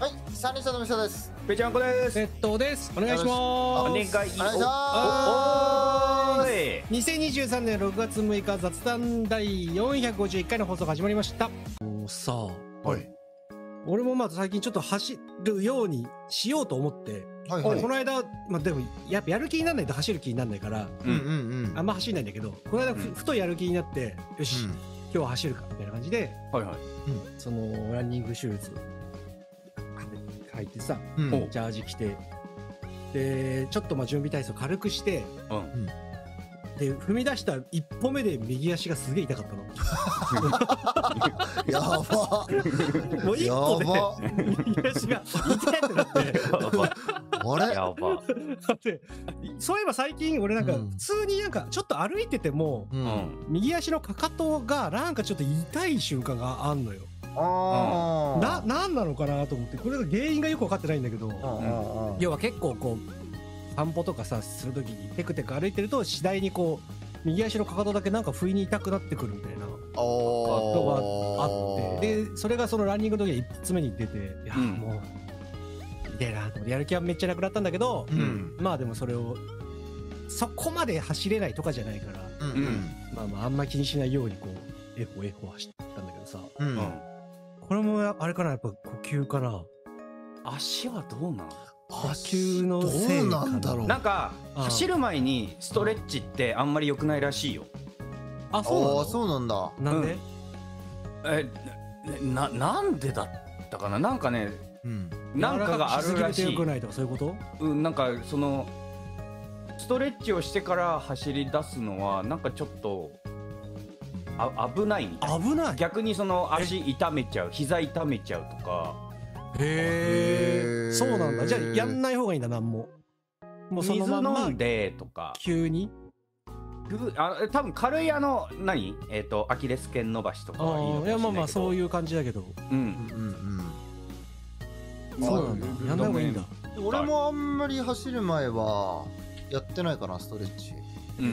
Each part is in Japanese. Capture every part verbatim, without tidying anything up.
はい、三人称のみそです。 ぺちゃんこです。 ネットです。お願いします。 お願いします。 にせんにじゅうさんねんろくがつむいか雑談だいよんひゃくごじゅういっかいの放送が始まりました。もうさ、 はい。 俺もまあ最近ちょっと走るようにしようと思って、 はいはい、 この間、まあでもやっぱやる気にならないと走る気にならないから、 うんうんうん、 あんま走んないんだけど、この間ふ、うん、ふとやる気になって、よし、うん、今日は走るかみたいな感じで、はいはい、うん、そのランニングシューズ履いてさ、うん、ジャージ着て、でちょっとまあ準備体操軽くして、うん、で踏み出した一歩目で右足がすげえ痛かったの。 やば。 もう一歩で右足が痛いってなって。 あれ？ やば。 でそういえば最近俺なんか普通になんかちょっと歩いてても、うん、右足のかかとがなんかちょっと痛い瞬間があんのよ。あな、なんなのかなと思って、これが原因がよく分かってないんだけど、要は結構こう散歩とかさするときにテクテク歩いてると次第にこう右足のかかとだけなんか不意に痛くなってくるみたいなことがあって、でそれがそのランニングの時は一発目に出て、いやもう痛いなと思ってやる気はめっちゃなくなったんだけど、うん、まあでもそれをそこまで走れないとかじゃないから、うんうん、まあまああんま気にしないようにこうエホエホ走ったんだけどさ、うんうん、これもあれかな、やっぱ呼吸かな。 足はどうなん？ 呼吸のせいかな。 どうなんだろう。 なんか走る前にストレッチってあんまり良くないらしいよ。 あ、そうなんだ。 そうなんだ。 なんで？ うん、え、ななんでだったかな。なんかね、うん、なんかがあるらしい。 良くないとかそういうこと？ うん、なんかそのストレッチをしてから走り出すのはなんかちょっとあ危ないみたいな。 危ない。 逆にその足痛めちゃう、膝痛めちゃうとか。 へえ。そうなんだ。じゃあやんない方がいいんだ。なんも。 もうそのまま水飲んでとか。 急に。 あ、多分軽いあの何えっとアキレス腱伸ばしとかはいいのかもしれないけど。 いやまあまあそういう感じだけど。うんうんうん。そうなんだ。やんない方がいいんだ。 俺もあんまり走る前はやってないかな、ストレッチ。 うん、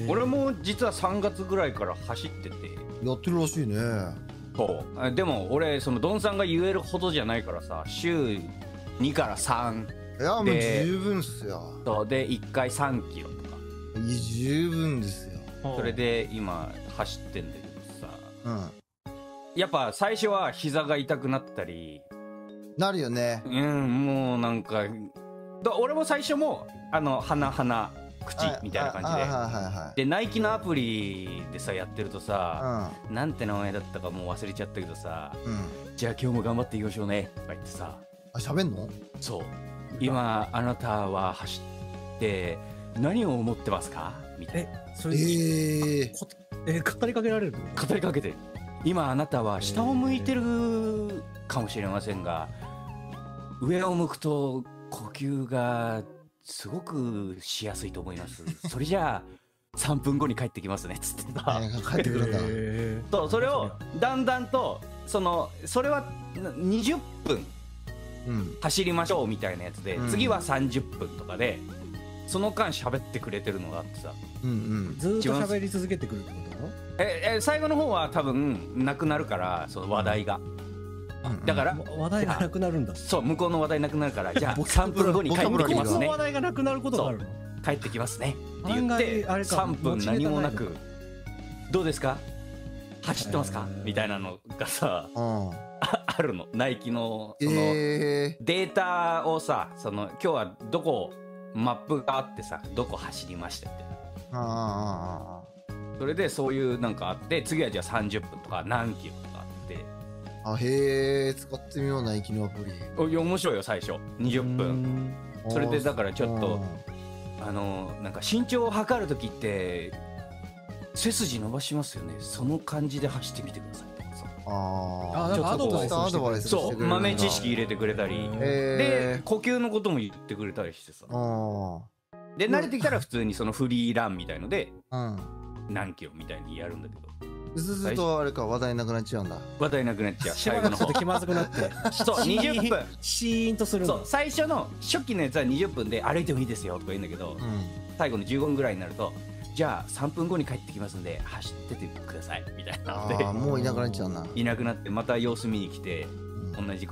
俺も実はさんがつぐらいから走っててやってるらしいね。 そうでも俺そのドンさんが言えるほどじゃないからさ、週にからさんいやもう十分っすよ。 そうでいっかいさんキロとか十分ですよ。 それで今走ってんだけどさ、うん、やっぱ最初は膝が痛くなったりなるよね。 うんもうなんかだ俺も最初もあの鼻鼻口みたいな感じででナイキのアプリでさやってるとさ、うん、なんて名前だったかもう忘れちゃったけどさ、うん、じゃあ今日も頑張っていきましょうねとか言ってさ、 あ喋んの？ そう今あなたは走って何を思ってますかみたいな。 えそれえー、え語りかけられるの？ 語りかけて今あなたは下を向いてるかもしれませんが、上を向くと呼吸がすごくしやすいと思います。それじゃあさんぷんごに帰ってきますねっつってさ、 帰ってくるんだ。 そうそれをだんだんとそのそれはにじゅっぷん走りましょうみたいなやつで、うん、次はさんじゅっぷんとかでその間喋ってくれてるのがあってさ、 うんうん、ずっと喋り続けてくるってことなの？ ええ最後の方は多分なくなるからその話題が。だから話題がなくなるんだ。 そう向こうの話題なくなるからじゃあさんぷんごに帰ってきますね。 向こうの話題がなくなることがあるの？ 帰ってきますねって言ってさんぷん何もなくどうですか走ってますかみたいなのがさあるの。ナイキのそのデータをさ、その今日はどこマップがあってさどこ走りましたみたいな。それでそういうなんかあって次はじゃあさんじゅっぷんとか何キロとかあって。 あへえ使ってみようナイキのアプリ。 いや面白いよ最初にじゅっぷん。それでだからちょっとあのなんか身長を測るときって背筋伸ばしますよね。その感じで走ってみてくださいとかさ。 ああちょっとこうアドバイスそう豆知識入れてくれたりで呼吸のことも言ってくれたりしてさ。で慣れてきたら普通にそのフリーランみたいので何キロみたいにやるんだけど。 ずずっとあれか話題なくなっちゃうんだ。 話題なくなっちゃう。 しばらくちょっと気まずくなってそうにじゅっぷんシーンとするんだ。 そう最初の初期のやつはにじゅっぷんで歩いてもいいですよとか言うんだけど、うん、最後のじゅうごふんぐらいになるとじゃあさんぷんごに帰ってきますんで走っててくださいみたいなので、 あもういなくなっちゃうな。 いなくなってまた様子見に来て、うん、同じこと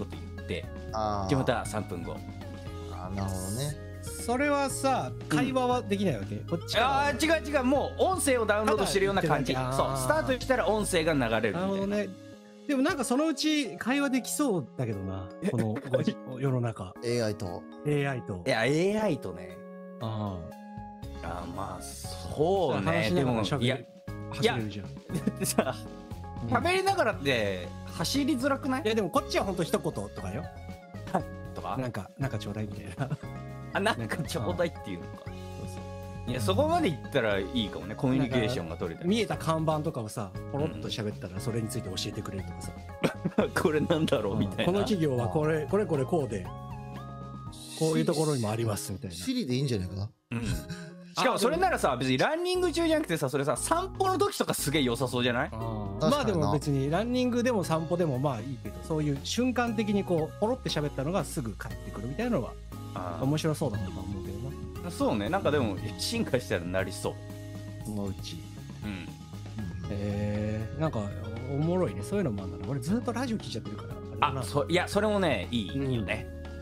でじゃあまたさんぷんご。 あ、なるほどね。 それはさ、会話はできないわけ、うん、こっちああ、違う違う、もう音声をダウンロードしてるような感じ。そう、スタートしたら音声が流れるみたいな。なるほどね。 でもなんかそのうち会話できそうだけどな、この世の中。 エーアイ と。 エーアイ と。 いや、エーアイ とね。ああ、まあ、そうね。でも、いや、 走れるじゃん。 さ、喋りながらって走りづらくない？ いや、でもこっちは本当一言とかよ。 とか。 なんか、なんかちょうだいみたいな。 あ、なんかちょうだいっていうのか。いや、そこまでいったらいいかもね、コミュニケーションが取れた。 見えた看板とかをさ、ポロッと喋ったらそれについて教えてくれるとかさ。 これなんだろうみたいな。 この企業はこれ、これこれこうで、こういうところにもありますみたいな。 シリでいいんじゃないかな。 うん。しかもそれならさ、別にランニング中じゃなくてさ、それさ、散歩の時とかすげえ良さそうじゃない？ まあでも別にランニングでも散歩でもまあいいけど、そういう瞬間的にこうポロって喋ったのがすぐ返ってくるみたいなのは面白そうだなと思うけどな。 そうね、なんかでも進化したらなりそう。 そのうち。 うん。 へえ、なんかおもろいね、そういうのもあるんだな。俺ずっとラジオ聞いちゃってるから。 あ、そいやそれもねいいよね。 うん、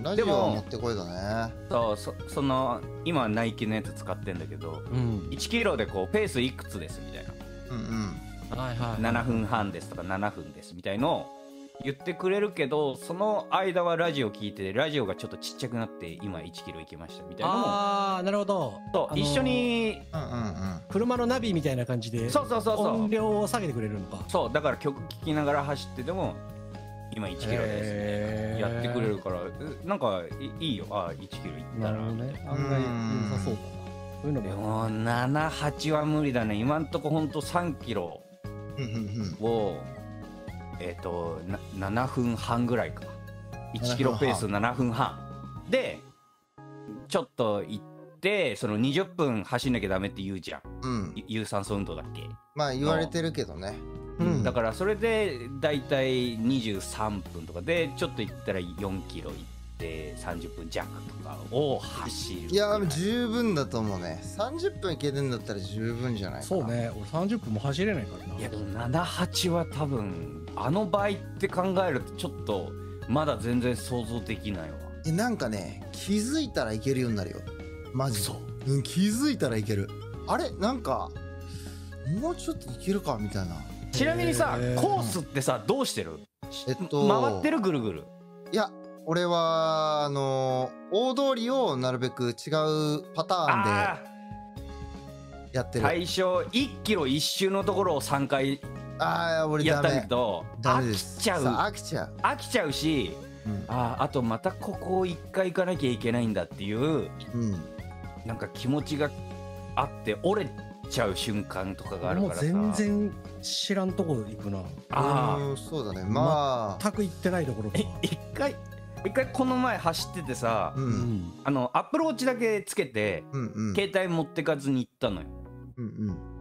ラジオは持ってこいだね。 そう、そその今ナイキのやつ使ってんだけど、うん、いちキロでこうペースいくつですみたいな、うんうん、はいはい、ななふんはんですとかななふんですみたいの言ってくれるけど、その間はラジオ聞いてラジオがちょっとちっちゃくなって今いちキロ行きましたみたいなのも、 ああなるほど、 そう、あのー、一緒に、 うんうんうん、車のナビみたいな感じで、そうそうそうそう、音量を下げてくれるのか。 そうだから曲聴きながら走ってても今いちキロですみたいなやってくれるから、なんかいいよ。あ、いちキロいったら。なるほどね。案外良さそうだな。そういうのも。でもなな、はちは無理だね。今んとこほんとさんキロをえっとななふんはんぐらいか。いちキロペースななふんはんでちょっと行って、そのにじゅっぷん走んなきゃダメって言うじゃん。うん、有酸素運動だっけ。 まあ言われてるけどね。 うん、だからそれでだいたいにじゅうさんぷんとかでちょっと行ったらよんキロ行ってさんじゅっぷん弱とかを走る。 いや十分だと思うね。さんじゅっぷんいけるんだったら十分じゃないかな。 そうね、俺さんじゅっぷんも走れないからな。 いやでもなな、はちは多分あの倍って考えるとちょっとまだ全然想像できないわ。 え、なんかね、気づいたらいけるようになるよマジ。そう、うん、気づいたらいける。あれなんかもうちょっといけるかみたいな。 ちなみにさ、コースってさどうしてる？えっと回ってる？ぐるぐる？ いや俺はあのー、大通りをなるべく違うパターンでやってる。 最初いっキロ一周のところをさんかいあ俺やったんだけど飽きちゃう飽きちゃう飽きちゃうし、うん、ああとまたここをいっかい行かなきゃいけないんだっていう、うん、なんか気持ちがあって折れちゃう瞬間とかがあるからさ。 もう全然知らんとこ行くな。 ああそうだね。まあ全く行ってないところか。 一回一回この前走っててさ、うん、あのアップルウォッチだけつけて、うんうん、携帯持ってかずに行ったのよ、うんうん、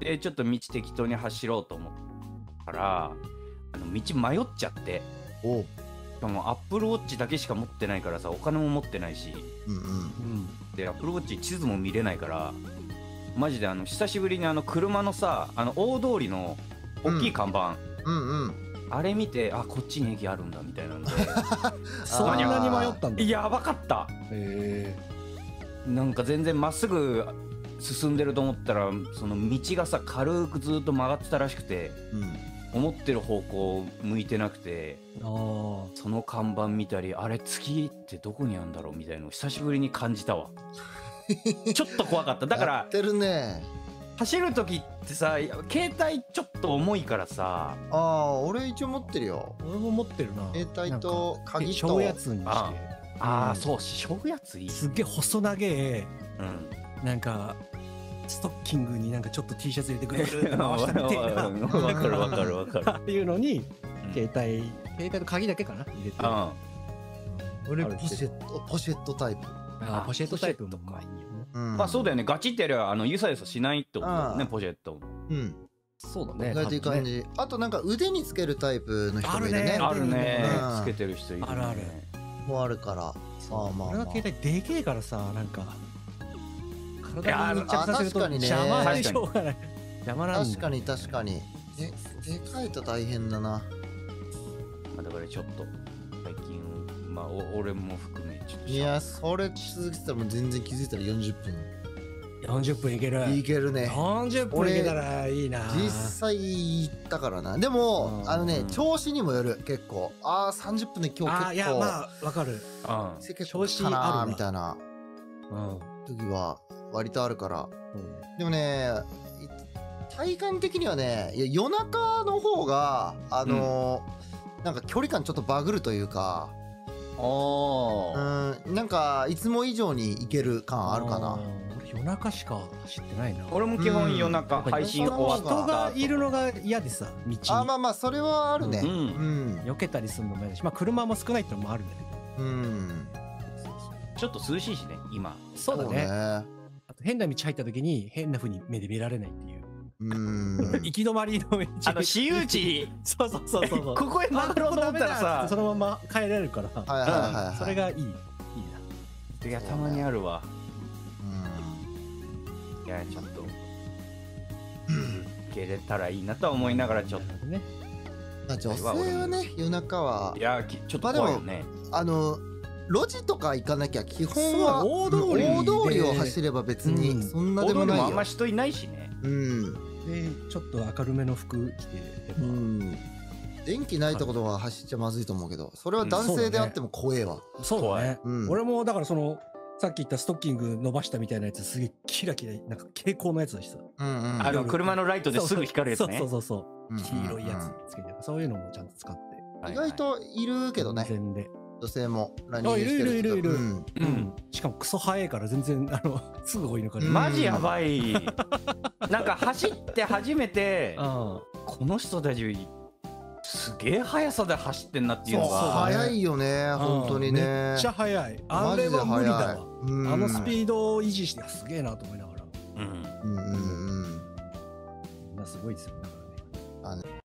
でちょっと道適当に走ろうと思ったらあの道迷っちゃって、おしかもアップルウォッチだけしか持ってないからさ、お金も持ってないし、うんうん、でアップルウォッチ地図も見れないからマジであの久しぶりにあの車のさ、あの大通りの大きい看板、うんうんうん、あれ見て、あ、こっちに駅あるんだみたいなんでそんなに迷ったんだ。 やばかった。へえ。なんか全然まっすぐ進んでると思ったらその道がさ軽くずっと曲がってたらしくて、うん、思ってる方向向いてなくて、あその看板見たり、あれ月ってどこにあるんだろうみたいなのを久しぶりに感じたわちょっと怖かった。だからやってるね。 走る時ってさ携帯ちょっと重いからさ。 ああ俺一応持ってるよ。 俺も持ってるな。 携帯と鍵としょうやつにして。 ああ、うん、そうしょうやついい。 すっげえ細長え、うん、なんかストッキングになんかちょっっと T シャツ入れてぐるぐる回したみたいなわかるわかるわかるああいうのに、うん、携帯携帯と鍵だけかな入れて、 うん、俺ポシェットポシェットタイプ。 ああポシェットタイプもまあいいよね、 うん、まあそうだよね。ガチってやればあのゆさゆさしないってことだね、ポシェット。 うん、そうだね。 意外といい感じ。あとなんか腕につけるタイプの人もいるね。 あるね。つけてる人いる。 あるある。 もうあるから。ああまあ。 俺は携帯でけえからさ、なんか体に密着させると邪魔でしょうがない。邪魔なんだ。 確かに確かに。ででかいと大変だな。 だからちょっと最近まあお俺も含めちょっといやそれ続けてたらもう全然気づいたらよんじゅっぷんよんじゅっぷんいけるいけるね。 よんじゅっぷんいけたらいいな。 実際行ったからな。でもあのね調子にもよる結構。ああさんじゅっぷんで今日結構。 あいやまあわかる。 調子あるみたいな時は割とあるから。でもね体感的にはねいや夜中の方があのなんか距離感ちょっとバグるというか。うんなんかいつも以上に行ける感あるかな。 夜中しか走ってないな。 俺も基本夜中配信終わった人がいるのが嫌でさ道に。 あまあまあそれはあるね。 避けたりするのも嫌だし、まあ車も少ないってのもあるんだけど。うんちょっと涼しいしね今。 そうだね。あと変な道入った時に変な風に目で見られないっていう。うん行き止まりの道。 あの私有地。 そうそうそうそう。 ここへ曲がろうと思ったらさそのまま帰れるから。 はいはいはい。 それがいいいいな。いやたまにあるわ。いやちょっと受けれたらいいなとは思いながらちょっとね。 女性はね夜中はいやちょっと怖いよね。 あの路地とか行かなきゃ基本は大通りを走れば別にそんなでもないよ。 あんま人いないしね。 うんでちょっと明るめの服着てれば電気ないところは走っちゃまずいと思うけどそれは男性であっても怖えわ。 そうだね。俺もだからそのさっき言ったストッキング伸ばしたみたいなやつすげえキラキラなんか蛍光のやつだしさ。 あの車のライトですぐ光るやつね。 そうそうそう黄色いやつつけてそういうのもちゃんと使って。 意外といるけどね。女性もランニングしてる。 いるいるいるいる。うんしかもクソ早いから全然あのすぐ追い抜かれる。 マジやばい。なんか走って初めてこの人たちすげえ速さで走ってんなっていうのが速いよね本当にね。 めっちゃ速い。あれは無理だわ。あのスピードを維持してすげえなと思いながら。うんうんうんうん。みんなすごいですよだからね。